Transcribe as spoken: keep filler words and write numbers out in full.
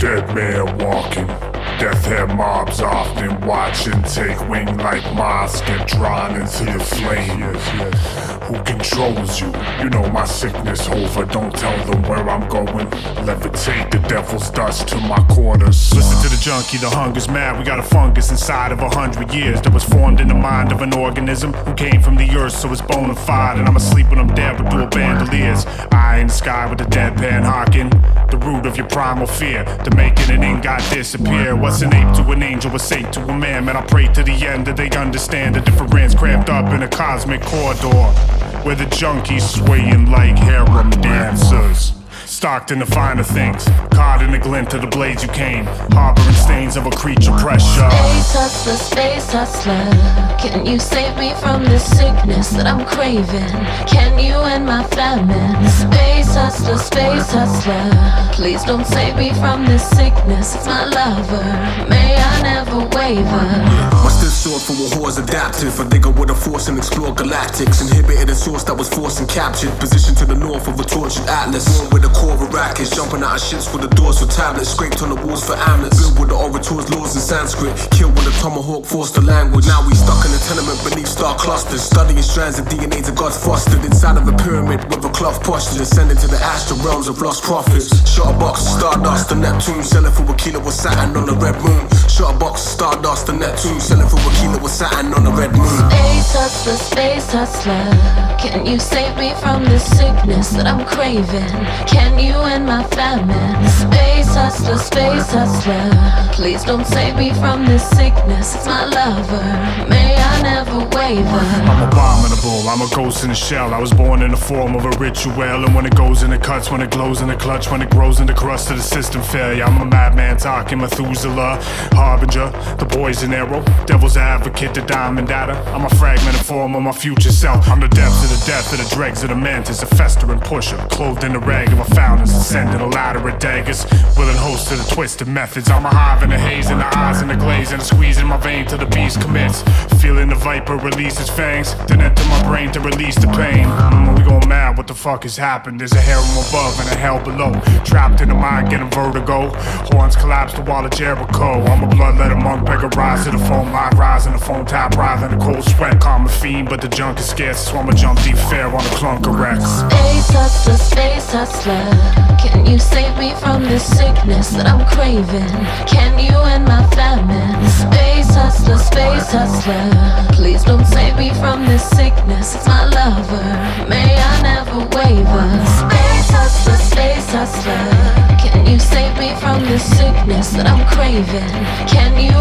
dead man walking. Death head mobs often watch and take wing like moths get drawn into the flame. Yes, yes. Who controls you? You know my sickness over. Don't tell them where I'm going. Levitate the devil's dust to my quarters. Listen to the junkie, the hunger's mad. We got a fungus inside of a hundred years that was formed in the mind of an organism who came from the earth, so it's bona fide. And I'm asleep when I'm dead with dual bandoliers. Eye in the sky with a deadpan hawking. The root of your primal fear, to making an ingot disappear. What's an ape to an angel, a saint to a man? Man, I pray to the end that they understand the difference cramped up in a cosmic corridor, where the junkies swaying like harem dancers. Stocked in the finer things, caught in the glint of the blades you came, harboring stains of a creature pressure. Space hustler, space hustler, can you save me from this sickness that I'm craving? Can you end my famine? Space hustler, space hustler, please don't save me from this sickness. It's my lover, may I never waver. My stiff sword for a whore's adaptive. I dig with a force and explore galactics. Inhibited a source that was forced and captured. Positioned to the north of a tortured atlas. Born with a core of rackets. Jumping out of ships with the doors for tablets. Scraped on the walls for amulets. Built with the orators, laws in Sanskrit. Killed with a tomahawk, forced the language. Now we stuck in a tenement beneath star clusters. Studying strands of D N A to God's fostered. Inside of a pyramid with a cloth posture. Descending to the astral realms of lost prophets. Shot a box of stardust to Neptune. Selling for a kilo of Saturn on the red moon. Shot a box of stardust to Neptune. Selling for a kilo of Saturn on the red moon. Space hustler, space hustler, can you save me from this sickness that I'm craving? Can you end my famine? Space hustler, space hustler, please don't save me from this sickness. It's my lover, may I never waver. I'm abominable, I'm a ghost in a shell. I was born in the form of a ritual. And when it goes in it cuts, when it glows in the clutch, when it grows in the crust of the system failure. I'm a madman talking Methuselah, harbinger, the poison arrow, devil's advocate, the diamond data. I'm a fragmented form of my future self. I'm the depths of the depth of the dregs of the mantis, a festering pusher, clothed in the rag of a fountains, ascending a ladder of daggers, willing host to the twisted methods. I'm a hive in the haze, in the eyes, in the glaze, and a squeeze in my vein till the beast commits. Feeling the viper release its fangs, then enter my brain to release the pain. Mm, we going mad, what the fuck has happened? There's a harem above and a hell below. Trapped in the mind, getting vertigo. Horns collapse the wall of Jericho. I'm a bloodletter monk, beggar rise to the foam. Live rise in the foam top, rise in the cold sweat. Calm a fiend, but the junk is scarce, so I'ma jump deep fair on the clunker wrecks. Space hustler, space hustler, can you save me from this sickness that I'm craving? Can you end my famine? Space hustler, space hustler, please don't save me from this sickness. It's my lover, may I never waver. Space hustler, space hustler, can you save me from this sickness that I'm craving? Can you